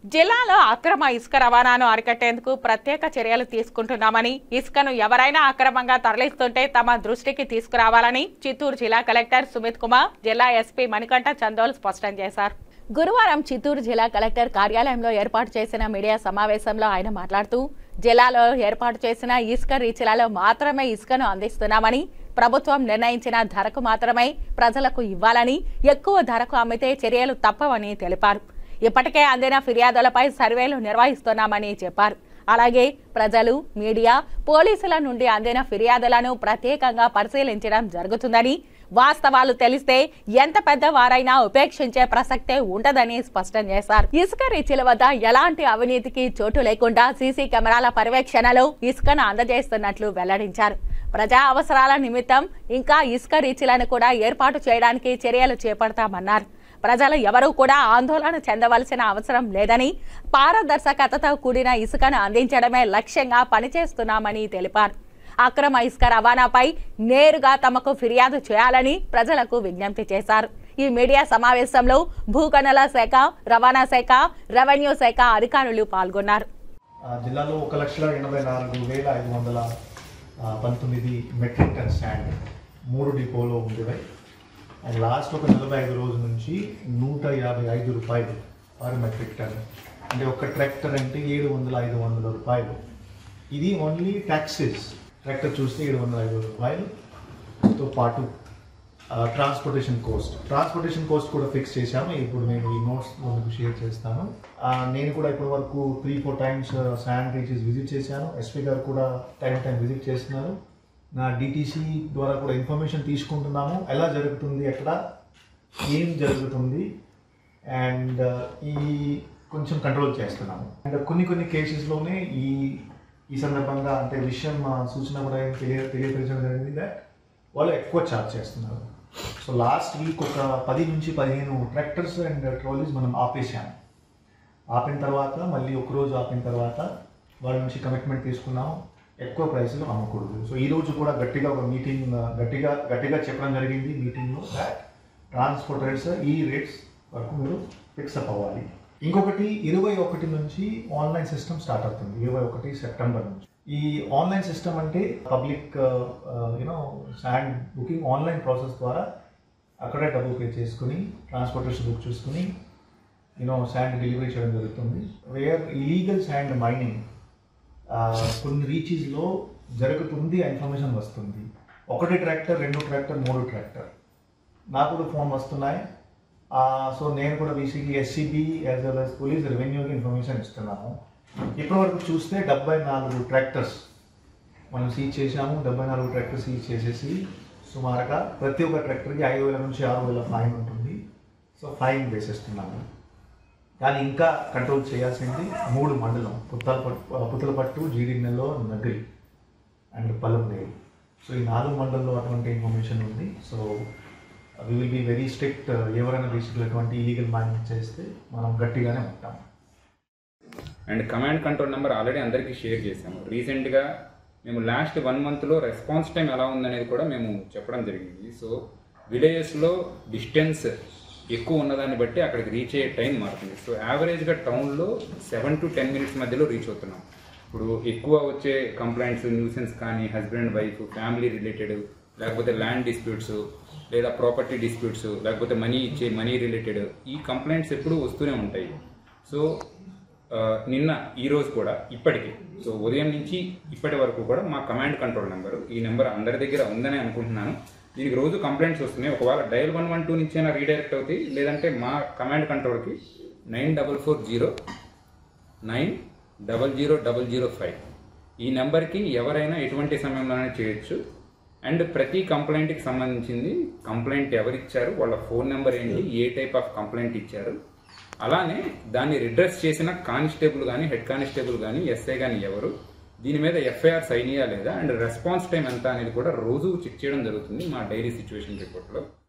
జిల్లాలో అక్రమ ఇసుక రవాణాను అరికట్టేందుకు ప్రత్యేక చర్యలు తీసుకుంటున్నామని, ఇసుకను ఎవరైనా అక్రమంగా తరలిస్తుంటే తమ దృష్టికి తీసుకురావాలని చిత్తూరు జిల్లా కలెక్టర్ సుమిత్ కుమార్, జిల్లా ఎస్పీ మణికంఠ చందోల్ స్పష్టం చేశారు. గురువారం చిత్తూరు జిల్లా కలెక్టర్ కార్యాలయంలో ఏర్పాటు చేసిన మీడియా సమావేశంలో ఆయన మాట్లాడుతూ, జిల్లాలో ఏర్పాటు చేసిన ఇసుక రీచ్లలో మాత్రమే ఇసుకను అందిస్తున్నామని, ప్రభుత్వం నిర్ణయించిన ధరకు మాత్రమే ప్రజలకు ఇవ్వాలని, ఎక్కువ ధరకు అమ్మితే చర్యలు తప్పవని తెలిపారు. ఇప్పటికే అందిన ఫిర్యాదులపై సర్వేలు నిర్వహిస్తున్నామని చెప్పారు. అలాగే ప్రజలు, మీడియా, పోలీసుల నుండి అందిన ఫిర్యాదులను ప్రత్యేకంగా పరిశీలించడం జరుగుతుందని, వాస్తవాలు తెలిస్తే ఎంత పెద్ద వారైనా ఉపేక్షించే ప్రసక్తే ఉండదని స్పష్టం చేశారు. ఇసుక రీచ్ల వద్ద ఎలాంటి అవినీతికి చోటు లేకుండా సీసీ కెమెరాల పర్యవేక్షణలో ఇసుకను అందజేస్తున్నట్లు వెల్లడించారు. ప్రజా అవసరాల నిమిత్తం ఇంకా ఇసుక రీచ్లను కూడా ఏర్పాటు చేయడానికి చర్యలు చేపడతామన్నారు. ప్రజలు ఎవరూ కూడా ఆందోళన చెందవలసిన అవసరం లేదని, పారదర్శకతతో కూడిన ఇసుకను అందించడమే లక్ష్యంగా పనిచేస్తున్నామని తెలిపారు. అక్రమ ఇసుక రవాణాపై నేరుగా తమకు ఫిర్యాదు చేయాలని ప్రజలకు విజ్ఞప్తి చేశారు. ఈ మీడియా సమావేశంలో భూగణల శాఖ, రవాణా శాఖ, రెవెన్యూ శాఖ అధికారులు పాల్గొన్నారు. జిల్లాలో 1,84,519 మెట్రిక్ టన్ శాండ్ 3 డిపోలో ఉండేవి. అండ్ లాస్ట్ ఒక 45 రోజుల నుంచి 155 రూపాయలు పర్ మెట్రిక్ టన్, అంటే ఒక ట్రాక్టర్ అంటే 700-500 రూపాయలు. ఇది ఓన్లీ ట్యాక్సెస్. ట్రాక్టర్ చూస్తే 705 రూపాయలతో పాటు ట్రాన్స్పోర్టేషన్ కోస్ట్ కూడా ఫిక్స్ చేశాము. ఇప్పుడు నేను ఈ నోట్స్ మీకు షేర్ చేస్తాను. నేను కూడా ఇప్పటి వరకు 3-4 టైమ్స్ శాండ్ రీచెస్ విజిట్ చేశాను. ఎస్పీ గారు కూడా టైం విజిట్ చేస్తున్నారు. నా డిటీసీ ద్వారా కూడా ఇన్ఫర్మేషన్ తీసుకుంటున్నాము, ఎలా జరుగుతుంది, ఎక్కడ ఏం జరుగుతుంది, అండ్ ఈ కొంచెం కంట్రోల్ చేస్తున్నాము. అండ్ కొన్ని కేసెస్లోనే ఈ సందర్భంగా అంటే విషయం సూచన కూడా తెలియపరచడం జరిగింది దట్ వాళ్ళు ఎక్కువ ఛార్జ్ చేస్తున్నారు. సో లాస్ట్ వీక్ ఒక 10-15 ట్రాక్టర్స్ అండ్ ట్రాలీస్ మనం ఆపిన తర్వాత మళ్ళీ ఒకరోజు ఆపిన తర్వాత వాళ్ళ నుంచి కమిట్మెంట్ తీసుకున్నాము, ఎక్కువ ప్రైస్లో అమ్మకూడదు. సో ఈరోజు కూడా గట్టిగా ఒక మీటింగ్ గట్టిగా చెప్పడం జరిగింది మీటింగ్లో దాట్ ట్రాన్స్పోర్టర్స్ ఈ రేట్స్ వరకు మీరు ఫిక్సప్ అవ్వాలి. ఇంకొకటి 21 నుంచి ఆన్లైన్ సిస్టమ్ స్టార్ట్ అవుతుంది. 21 సెప్టెంబర్ నుంచి ఈ ఆన్లైన్ సిస్టమ్ అంటే public sand booking online process ద్వారా అక్కడే డబ్బులు పే చేసుకుని ట్రాన్స్పోర్టేషన్ బుక్ చూసుకుని శాండ్ డెలివరీ చేయడం జరుగుతుంది. వేర్ ఇలీగల్ శాండ్ మైనింగ్ కొన్ని రీచెస్లో జరుగుతుంది, ఇన్ఫర్మేషన్ వస్తుంది. 1 ట్రాక్టర్, 2 ట్రాక్టర్, 3 ట్రాక్టర్ నాకు కూడా ఫోన్ వస్తున్నాయి. సో నేను కూడా basically SCB as well as police, రెవెన్యూకి ఇన్ఫర్మేషన్ ఇస్తున్నాము. ఇప్పటివరకు చూస్తే 74 ట్రాక్టర్స్ మనం సీజ్ చేశాము. 74 ట్రాక్టర్స్ సీజ్ చేసేసి సుమారుగా ప్రతి ఒక్క ట్రాక్టర్కి 5,000 నుంచి 6,000 ఫైన్ ఉంటుంది. సో ఫైన్ వేసేస్తున్నాము. కానీ ఇంకా కంట్రోల్ చేయాల్సింది 3 మండలం, పుత్తలపట్టు, జీడిన్నెలో, నగరి అండ్ పలంనేరు. సో ఈ 4 మండలంలో అటువంటి ఇన్ఫర్మేషన్ ఉంది. So we will be very strict. ఎవరైనా బేసిక్గా అటువంటి ఇలీగల్ మైనింగ్ చేస్తే మనం గట్టిగానే ఉంటాం. And command control number already అందరికీ షేర్ చేశాము. రీసెంట్గా మేము లాస్ట్ 1 మంత్లో రెస్పాన్స్ టైం ఎలా ఉందనేది కూడా మేము చెప్పడం జరిగింది. సో విలేజెస్లో డిస్టెన్స్ ఎక్కువ ఉన్నదాన్ని బట్టి అక్కడికి రీచ్ అయ్యే టైం మారుతుంది. సో యావరేజ్గా టౌన్లో 7 to 10 minutes మధ్యలో రీచ్ అవుతున్నాం. ఇప్పుడు ఎక్కువ వచ్చే కంప్లైంట్స్, న్యూసెన్స్ కానీ, husband and wife, family related, లేకపోతే ల్యాండ్ డిస్ప్యూట్స్, లేదా ప్రాపర్టీ డిస్ప్యూట్స్, లేకపోతే మనీ రిలేటెడ్ ఈ కంప్లైంట్స్ ఎప్పుడూ వస్తూనే ఉంటాయి. సో నిన్న ఈరోజు కూడా ఇప్పటికీ సో ఉదయం నుంచి ఇప్పటి వరకు కూడా మా కమాండ్ కంట్రోల్ నెంబరు, ఈ నెంబర్ అందరి దగ్గర ఉందని అనుకుంటున్నాను. దీనికి రోజు కంప్లైంట్స్ వస్తున్నాయి. ఒకవేళ డయల్ 112 నుంచి అయినా రీడైరెక్ట్ అవుతాయి, లేదంటే మా కమాండ్ కంట్రోల్కి 9440900005 ఈ నెంబర్కి ఎవరైనా ఎటువంటి సమయంలోనే చేయొచ్చు. అండ్ ప్రతి కంప్లైంట్కి సంబంధించింది కంప్లైంట్ ఎవరిచ్చారు, వాళ్ళ ఫోన్ నెంబర్ ఏంటి, ఏ టైప్ ఆఫ్ కంప్లైంట్ ఇచ్చారు, అలానే దాన్ని రిడ్రెస్ చేసిన కానిస్టేబుల్ కానీ, హెడ్ కానిస్టేబుల్ కానీ, ఎస్ఐ కానీ ఎవరు, దీని మీద ఎఫ్ఐఆర్స్ అయినాయా లేదా, అండ్ రెస్పాన్స్ టైం ఎంత అనేది కూడా రోజు చెక్ చేయడం జరుగుతుంది మా డైలీ సిచ్యువేషన్ రిపోర్ట్లో.